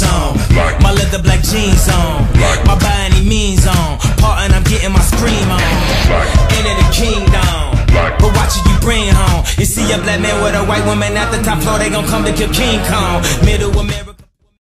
jeans on, my leather black jeans on, my by any means on, partin', I'm getting my scream on. Enter the kingdom, but watch it you bring home. You see a black man with a white woman at the top floor, they gon' come to kill King Kong. Middle America.